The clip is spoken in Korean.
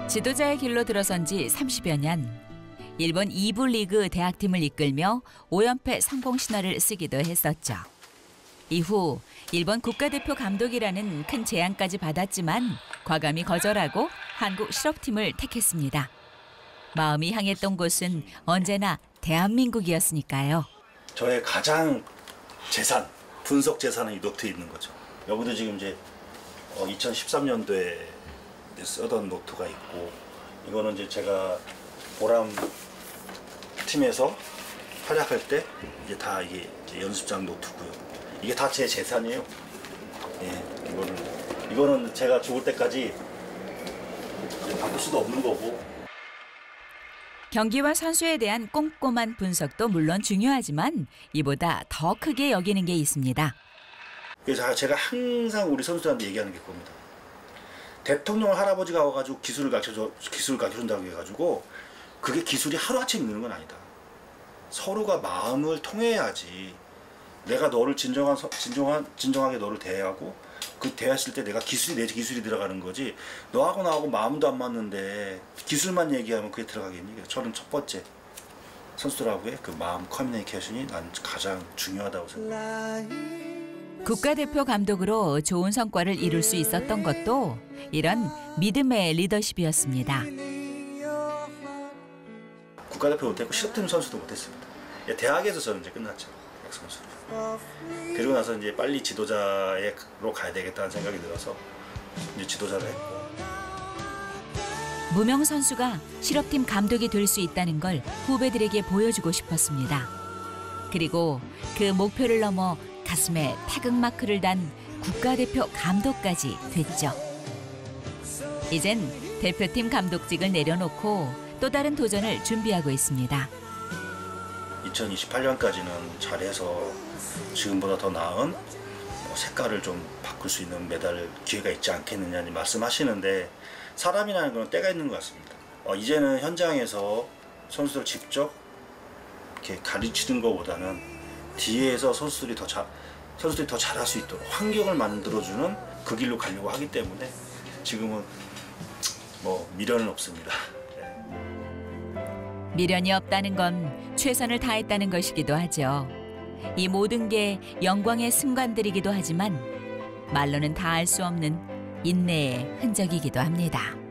지도자의 길로 들어선 지 30여 년. 일본 2부 리그 대학팀을 이끌며 5연패 성공 신화를 쓰기도 했었죠. 이후 일본 국가대표 감독이라는 큰 제안까지 받았지만 과감히 거절하고 한국 실업팀을 택했습니다. 마음이 향했던 곳은 언제나 대한민국이었으니까요. 저의 가장 재산, 분석 재산은 이 노트에 있는 거죠. 여기도 지금 이제 2013년도에 쓰던 노트가 있고, 이거는 이제 제가 보람 팀에서 활약할 때 이제 다 이게 이제 연습장 노트고요. 이게 다 제 재산이에요. 예, 이거는 제가 죽을 때까지 바꿀 수도 없는 거고. 경기와 선수에 대한 꼼꼼한 분석도 물론 중요하지만 이보다 더 크게 여기는 게 있습니다. 그래서 제가 항상 우리 선수들한테 얘기하는 게 그겁니다. 대통령 할아버지가 와가지고 기술을 가르쳐준다고 해가지고 그게 기술이 하루아침에 느는 건 아니다. 서로가 마음을 통해야지. 내가 너를 진정하게 너를 대하고 그 대했을 때 내가 내 기술이 들어가는 거지. 너하고 나하고 마음도 안 맞는데 기술만 얘기하면 그게 들어가겠니? 그래서 저는 첫 번째 선수들하고의 그 마음 커뮤니케이션이 난 가장 중요하다고 생각합니다. 국가대표 감독으로 좋은 성과를 이룰 수 있었던 것도 이런 믿음의 리더십이었습니다. 국가대표 못했고 실업팀 선수도 못했습니다. 대학에서 저는 이제 끝났죠. 대학 선수로. 그리고 나서 이제 빨리 지도자로 가야 되겠다는 생각이 들어서 이제 지도자를 했고. 무명 선수가 실업팀 감독이 될 수 있다는 걸 후배들에게 보여주고 싶었습니다. 그리고 그 목표를 넘어 가슴에 태극마크를 단 국가대표 감독까지 됐죠. 이젠 대표팀 감독직을 내려놓고 또 다른 도전을 준비하고 있습니다. 2028년까지는 잘해서 지금보다 더 나은 색깔을 좀 바꿀 수 있는 메달 기회가 있지 않겠느냐는 말씀하시는데, 사람이라는 건 때가 있는 것 같습니다. 이제는 현장에서 선수들 직접 이렇게 가르치는 것보다는 뒤에서 선수들이 더 잘할 수 있도록 환경을 만들어주는 그 길로 가려고 하기 때문에 지금은 미련은 없습니다. 미련이 없다는 건 최선을 다했다는 것이기도 하죠. 이 모든 게 영광의 순간들이기도 하지만 말로는 다 알 수 없는 인내의 흔적이기도 합니다.